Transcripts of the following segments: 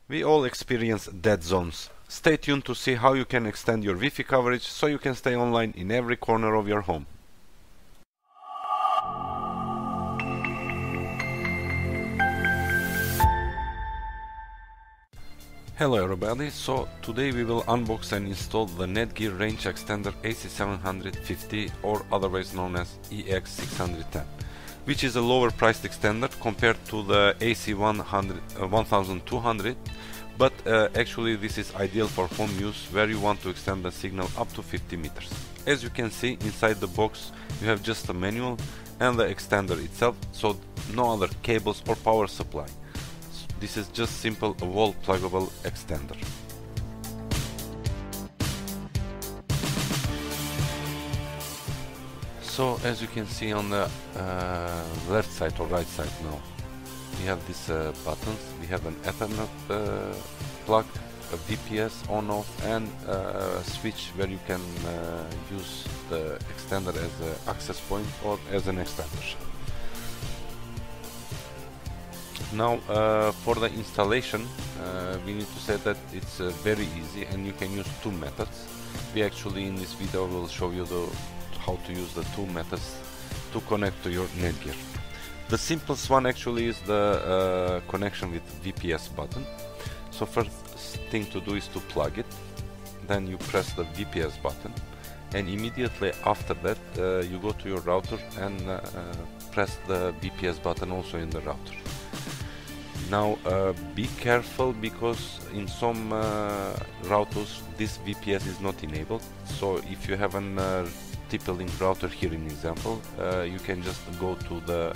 We all experience dead zones. Stay tuned to see how you can extend your Wi-Fi coverage so you can stay online in every corner of your home. Hello everybody, so today we will unbox and install the Netgear range extender AC750, or otherwise known as EX610, which is a lower priced extender compared to the AC1200, but actually this is ideal for home use where you want to extend the signal up to 50 meters. As you can see, inside the box you have just a manual and the extender itself, so no other cables or power supply. This is just simple a wall pluggable extender. So as you can see on the left side or right side now, we have these buttons. We have an Ethernet plug, a VPS on off, and a switch where you can use the extender as an access point or as an extender. Now for the installation we need to say that it's very easy and you can use two methods. We actually in this video will show you how to use the two methods to connect to your Netgear. The simplest one actually is the connection with VPS button. So first thing to do is to plug it, then you press the VPS button, and immediately after that you go to your router and press the VPS button also in the router. Now be careful, because in some routers this VPS is not enabled. So if you have an TP-Link router here in example, you can just go to the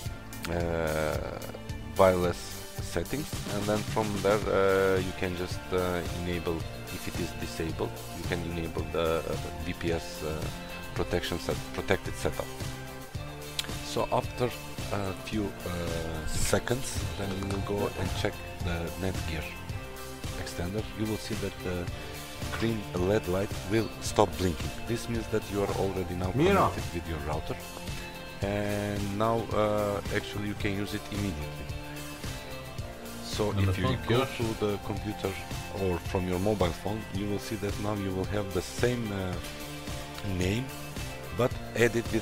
wireless settings, and then from there you can just enable, if it is disabled, you can enable the VPS protected setup. So after a few seconds, then you will go and check the Netgear extender. You will see that the green LED light will stop blinking. This means that you are already now connected with your router, and now actually you can use it immediately. So if you go to the computer or from your mobile phone, you will see that now you will have the same name, but added with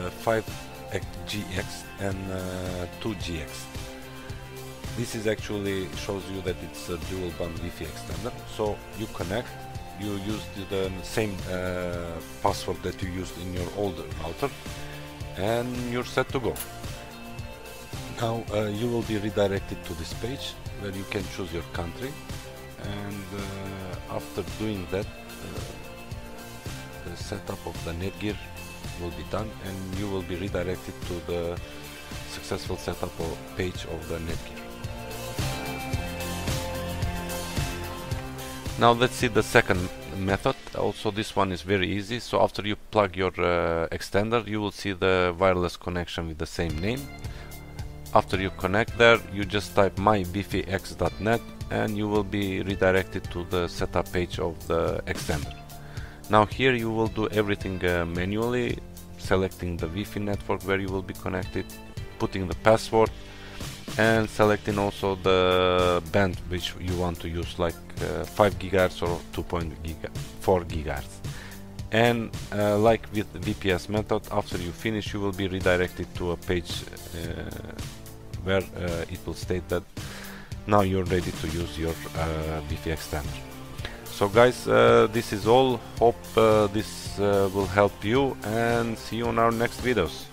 5GX and 2GX. This is actually shows you that it's a dual band Wi-Fi extender. So you connect, you use the same password that you used in your old router, and you're set to go. Now you will be redirected to this page where you can choose your country, and after doing that the setup of the Netgear will be done, and you will be redirected to the successful setup page of the Netgear. Now let's see the second method. Also this one is very easy. So after you plug your extender, you will see the wireless connection with the same name. After you connect there, you just type mywifiX.net and you will be redirected to the setup page of the extender. Now here you will do everything manually, selecting the Wi-Fi network where you will be connected, putting the password, and selecting also the band which you want to use, like 5 GHz or 2.4 GHz. And like with the VPS method, after you finish you will be redirected to a page where it will state that now you're ready to use your Wi-Fi extender. So guys, this is all. Hope this will help you, and see you on our next videos.